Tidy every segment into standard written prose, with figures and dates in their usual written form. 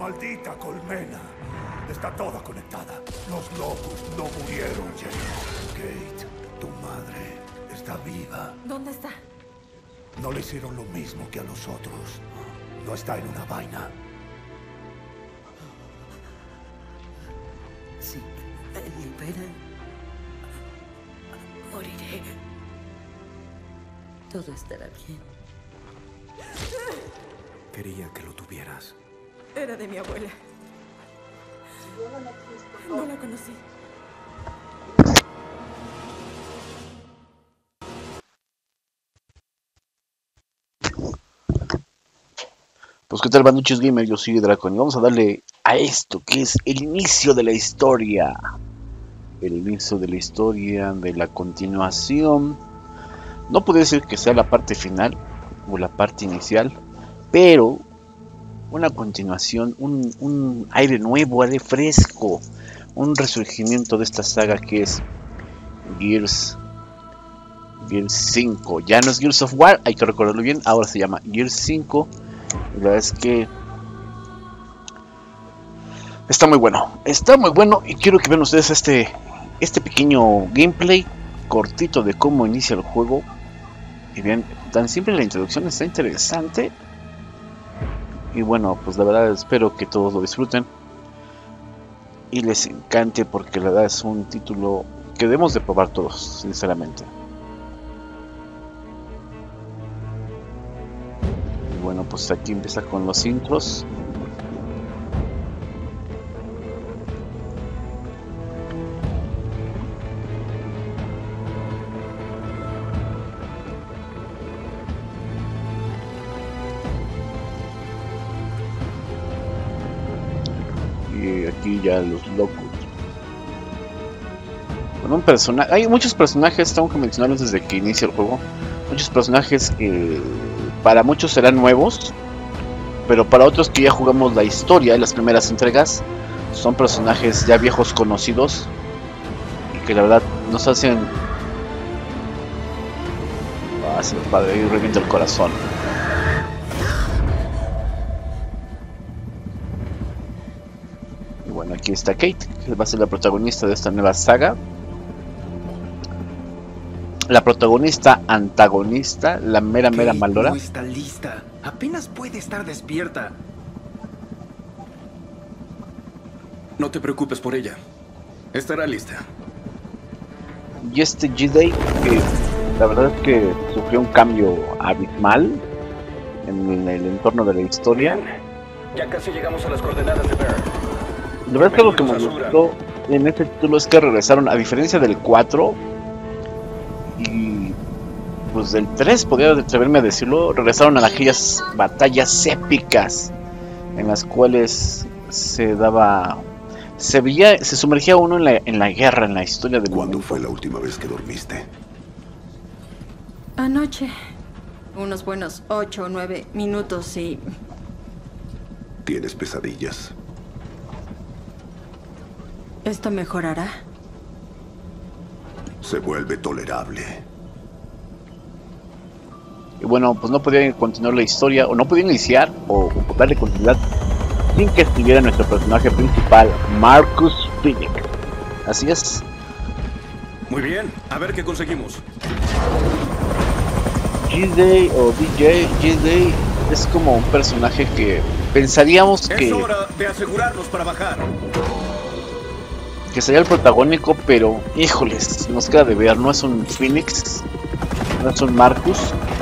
maldita colmena está toda conectada. Los lobos no murieron, Jane. Kate, tu madre está viva. ¿Dónde está? No le hicieron lo mismo que a los otros. No está en una vaina. Si me liberan, moriré. Todo estará bien. Quería que lo tuvieras. Era de mi abuela. No la conocí. Pues qué tal, banduchos gamer, yo soy Dracon y vamos a darle a esto que es el inicio de la historia. El inicio de la historia, de la continuación. No puede decir que sea la parte final o la parte inicial, pero una continuación, un aire nuevo, aire fresco, un resurgimiento de esta saga que es Gears 5. Ya no es Gears of War, hay que recordarlo bien, ahora se llama Gears 5. La verdad es que está muy bueno y quiero que vean ustedes este pequeño gameplay cortito de cómo inicia el juego. Y bien, tan simple la introducción, está interesante. Y bueno, pues la verdad espero que todos lo disfruten y les encante, porque la verdad es un título que debemos de probar todos, sinceramente. Y bueno, pues aquí empieza con los intros. Aquí ya los locos. Bueno, un personaje. Hay muchos personajes, tengo que mencionarlos desde que inicia el juego. Muchos personajes que para muchos serán nuevos, pero para otros que ya jugamos la historia, las primeras entregas, son personajes ya viejos conocidos y que la verdad nos hacen. Se me padre, y revienta el corazón. Bueno, aquí está Kate, que va a ser la protagonista de esta nueva saga. La protagonista antagonista, la mera malora. No está lista, apenas puede estar despierta. No te preocupes por ella, estará lista. Y este G-Day, que la verdad es que sufrió un cambio abismal en el entorno de la historia. Ya casi llegamos a las coordenadas de Bear. La verdad es que lo que me gustó en este título es que regresaron, a diferencia del 4 y pues del 3, podría atreverme a decirlo, regresaron a aquellas batallas épicas en las cuales se sumergía uno en la guerra, en la historia del ¿Cuándo momento. fue la última vez que dormiste? Anoche. Unos buenos 8 o 9 minutos y... ¿Tienes pesadillas? ¿Esto mejorará? Se vuelve tolerable. Y bueno, pues no podía continuar la historia, o no podía iniciar, o darle continuidad, sin que estuviera nuestro personaje principal, Marcus Phoenix. Así es. Muy bien, a ver qué conseguimos. G-Day o DJ, G-Day es como un personaje que pensaríamos Es hora de asegurarnos para bajar. Que sería el protagónico, pero híjoles, nos queda de ver, no es un Phoenix, no es un Marcus.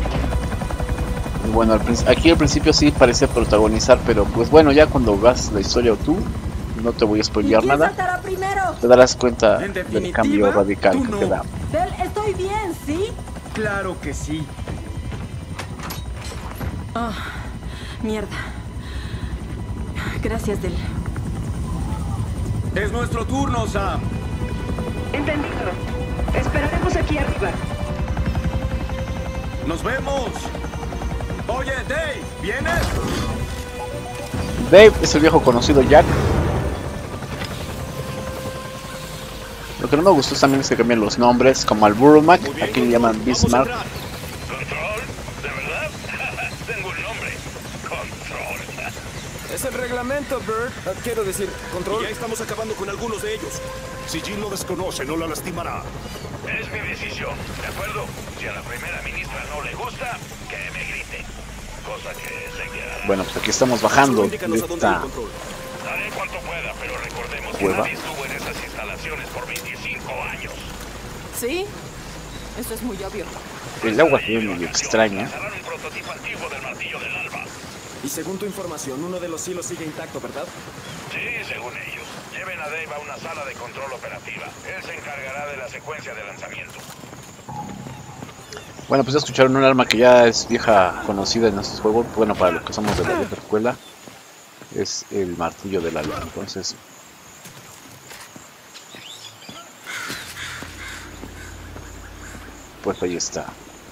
Y bueno, aquí al principio sí parece protagonizar, pero pues bueno, ya cuando veas la historia o tú, no te voy a spoilear nada, te darás cuenta del cambio radical que te da. Del, estoy bien, ¿sí? Claro que sí. Oh, mierda. Gracias, Del. Es nuestro turno, Sam. Entendido. Esperaremos aquí arriba. ¡Nos vemos! Oye, Dave, ¿vienes? Dave es el viejo conocido Jack. Lo que no me gustó también es que cambian los nombres, como al Burmac, aquí le llaman Bismarck. ¿Control? ¿De verdad? Tengo un nombre. Control. Es el reglamento. Lamento, Bird. Quiero decir, control. Ya estamos acabando con algunos de ellos. Si Jill lo desconoce, no la lastimará. Es mi decisión, ¿de acuerdo? Si a la primera ministra no le gusta, que me grite. Cosa que sé que hará. Bueno, pues aquí estamos bajando de Indícanos a dónde ir, esta control. Haré cuanto pueda, pero recordemos que cueva. nadie estuvo en esas instalaciones por 25 años. ¿Sí? Eso es muy obvio. El agua se ve medio extraña. Lanzarán un prototipo antiguo del martillo del alba. Y según tu información, uno de los hilos sigue intacto, ¿verdad? Sí, según ellos. Lleven a Dave a una sala de control operativa. Él se encargará de la secuencia de lanzamiento. Bueno, pues ya escucharon un arma que ya es vieja conocida en estos juegos. Bueno, para los que somos de la vieja escuela, es el martillo del alba. Entonces, pues ahí está.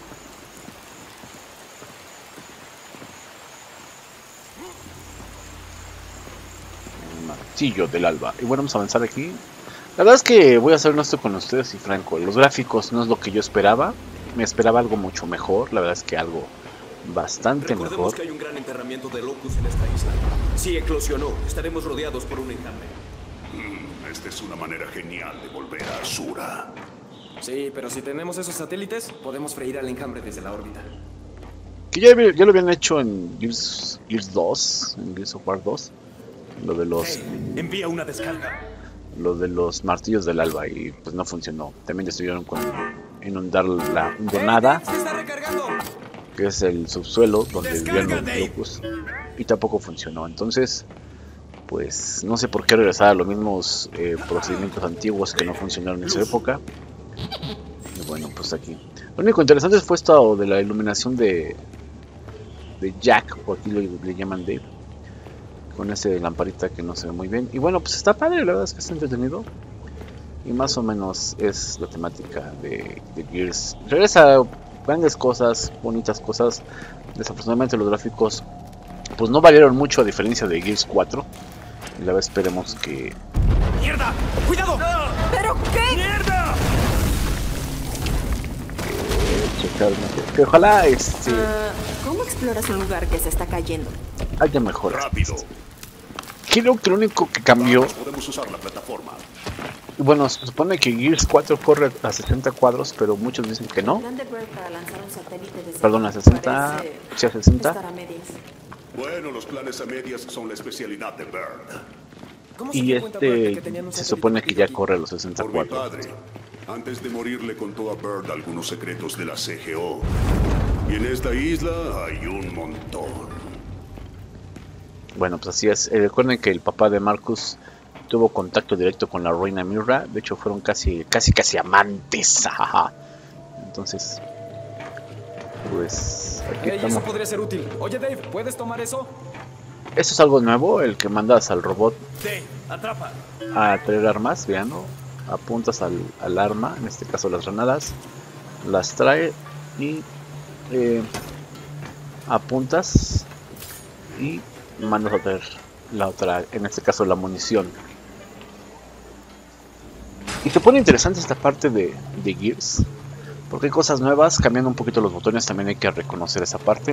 El martillo del alba. Y bueno, vamos a avanzar aquí. La verdad es que voy a ser honesto con ustedes y franco. Los gráficos no es lo que yo esperaba. Me esperaba algo mucho mejor. La verdad es que algo bastante Recordemos mejor. que hay un gran enterramiento de Locus en esta isla. Si eclosionó, estaremos rodeados por un enjambre. Esta es una manera genial de volver a Asura. Sí, pero si tenemos esos satélites, podemos freír al enjambre desde la órbita. Que ya lo habían hecho en Gears 2, en Gears of War 2. Lo de los Envía una descarga. martillos del alba y pues no funcionó. También destruyeron con inundar la hondonada, ¡Se está recargando! que es el subsuelo donde vivían los Dave. locos, y tampoco funcionó. Entonces, pues no sé por qué regresar a los mismos procedimientos antiguos que no funcionaron en esa época. Y bueno, pues aquí. Lo único interesante fue esto de la iluminación de Jack, o aquí le llaman Dave, con ese lamparita que no se ve muy bien. Y bueno, pues está padre, la verdad es que está entretenido. Y más o menos es la temática de Gears. Regresa grandes cosas, bonitas cosas. Desafortunadamente los gráficos pues no variaron mucho a diferencia de Gears 4. Y la verdad esperemos que... ¡Mierda! ¡Cuidado! ¿Pero qué? ¡Mierda! que ojalá ¿Cómo exploras un lugar que se está cayendo? haya mejoras. Rápido. Creo que lo único que cambió... Vamos, podemos usar la plataforma. Bueno, se supone que Gears 4 corre a 60 cuadros, pero muchos dicen que no. El plan de Bird para lanzar un satélite desde Perdón, a aquí 60, parece sí, a 60. estar a medias. Bueno, los planes a medias son la especialidad de Bird. ¿Cómo se Y dio cuenta Bird de que este tenían un se satélite supone que perdido ya aquí? corre a los 60 Por mi cuadros. padre. Antes de morir le contó a Bird algunos secretos de la CGO. Y en esta isla hay un montón. Bueno, pues así es. Recuerden que el papá de Marcus tuvo contacto directo con la reina Myrrah. De hecho, fueron casi amantes. Jajaja. Entonces, pues aquí Ey, eso estamos. podría ser útil. Oye, Dave, ¿puedes tomar eso? Esto es algo nuevo, el que mandas al robot Dave, atrapa. a traer armas, vean, ¿no? Apuntas al arma, en este caso las granadas, las trae y apuntas y mandas a traer la otra, en este caso la munición. Y se pone interesante esta parte de Gears, porque hay cosas nuevas, cambiando un poquito los botones, también hay que reconocer esa parte.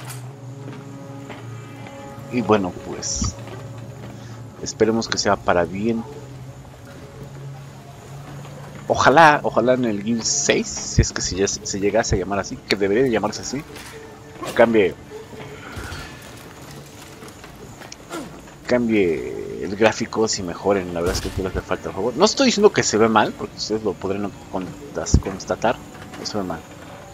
Y bueno, pues esperemos que sea para bien. Ojalá en el Gears 6, si es que se llegase a llamar así, que debería de llamarse así, cambie el gráfico, si mejoren. La verdad es que aquí le hace falta el juego. No estoy diciendo que se ve mal, porque ustedes lo podrán constatar, que se ve mal,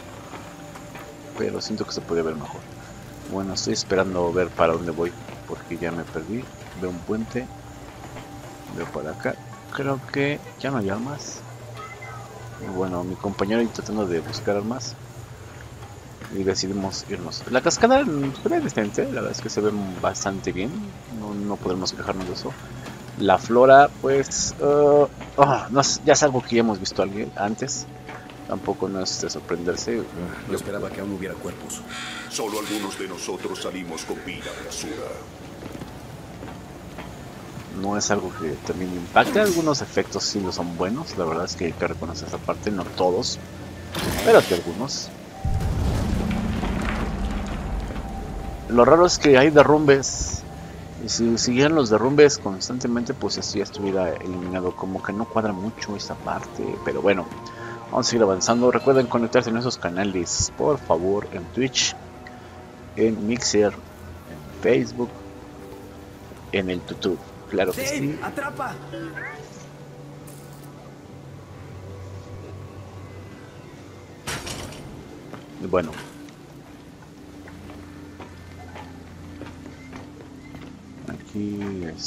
pero siento que se puede ver mejor. Bueno, estoy esperando ver para dónde voy, porque ya me perdí. Veo un puente, veo para acá, creo que ya no hay armas. Y bueno, mi compañero intentando de buscar armas y decidimos irnos. La cascada se ve decente, la verdad es que se ve bastante bien, no podemos quejarnos de eso. La flora, pues, no, ya es algo que ya hemos visto antes, tampoco no es de sorprenderse. Yo esperaba que aún hubiera cuerpos. Solo algunos de nosotros salimos con vida de Asura. No es algo que también impacte, algunos efectos sí lo son buenos, la verdad es que hay que reconocer esa parte, no todos, pero sí algunos. Lo raro es que hay derrumbes Y si siguieran los derrumbes constantemente, pues así ya estuviera eliminado. Como que no cuadra mucho esta parte. Pero bueno, vamos a seguir avanzando. Recuerden conectarse en esos canales, por favor, en Twitch, en Mixer, en Facebook, en el YouTube. Claro que sí. ¡Atrapa! Bueno. Aquí,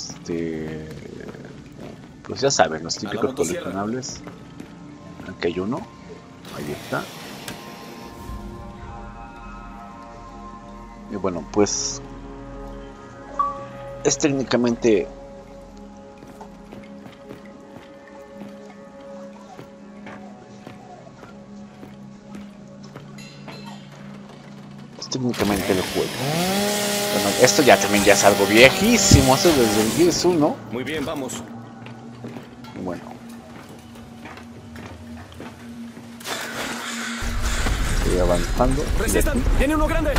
pues ya saben, los típicos coleccionables. Aquí hay uno. Ahí está. Y bueno, pues es técnicamente el juego. Bueno, esto ya también ya es algo viejísimo, esto desde el Gears 1. Muy bien, vamos. Bueno. Estoy avanzando. ¡Resistan! ¡Tiene uno grande!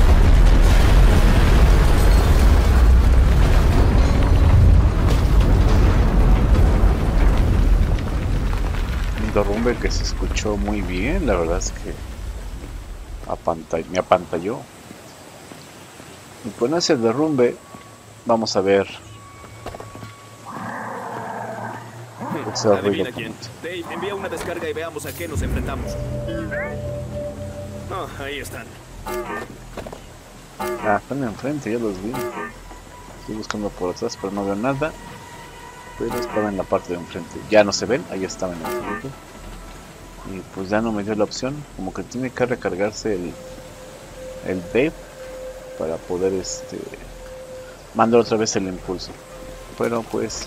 Un derrumbe que se escuchó muy bien, la verdad es que me apantalló. Y con ese derrumbe vamos a ver Adivina quién. Dave, envía una descarga y veamos a qué nos enfrentamos. Oh, ahí están. Ah, están enfrente, ya los vi. Estoy buscando por atrás, pero no veo nada. Pero estaba en la parte de enfrente. Ya no se ven, ahí estaban en el frente. Y pues ya no me dio la opción. Como que tiene que recargarse el Dave para poder mandar otra vez el impulso. Pero pues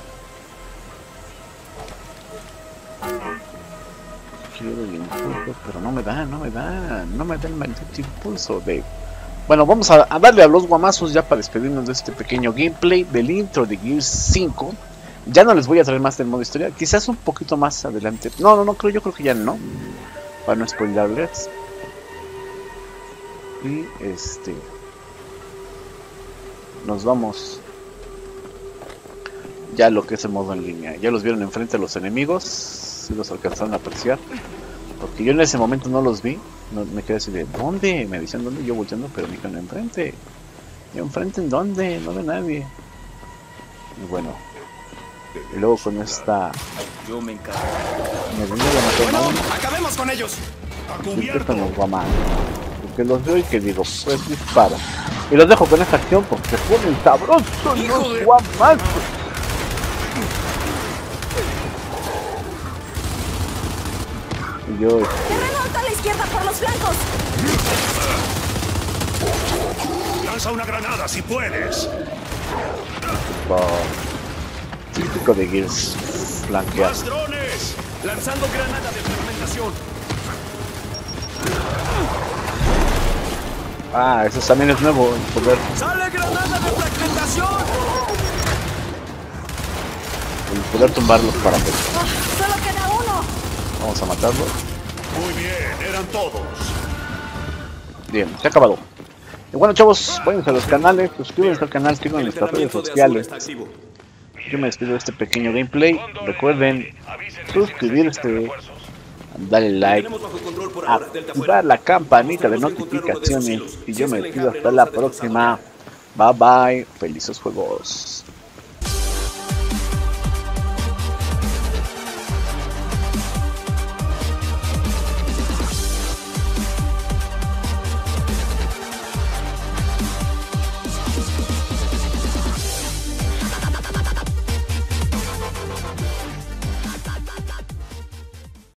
quiero el impulso, pero no me da el maldito impulso, Dave. Bueno, vamos a darle a los guamazos ya para despedirnos de este pequeño gameplay del intro de Gears 5. Ya no les voy a traer más del modo historia, quizás un poquito más adelante. No, yo creo que ya no, para no spoilerles. Y nos vamos ya a lo que es el modo en línea. Ya los vieron enfrente a los enemigos, si los alcanzaron a apreciar, porque yo en ese momento no los vi. No, me quedé así de ¿dónde? Me decían dónde, yo volteando, pero me dijeron enfrente. ¿Y enfrente en dónde? No ve nadie. Y bueno, y luego con esta yo me encargo. Me venía a matar a uno. ¡Acabemos con ellos! Y con los guamazos. Que los veo y que digo, pues disparo. Y los dejo con esta acción porque se ponen sabrosos los guamazos. Y yo ¡Remonta a la izquierda por los flancos! ¡Lanza una granada si puedes! Típico de Gears, flanquear. ¡Más drones! ¡Lanzando granada de fragmentación! Ah, eso también es nuevo, el poder. ¡Sale granada de fragmentación! El poder tumbarlos para que... ¡Solo queda uno! Vamos a matarlo. Muy bien, eran todos. Bien, se ha acabado. Y bueno, chavos, váyanse a los canales, suscríbanse al canal, sigan en nuestras redes sociales. Yo me despido de este pequeño gameplay. Recuerden suscribirse, darle like, activar la campanita de notificaciones. Y yo me despido hasta la próxima. Bye bye, felices juegos.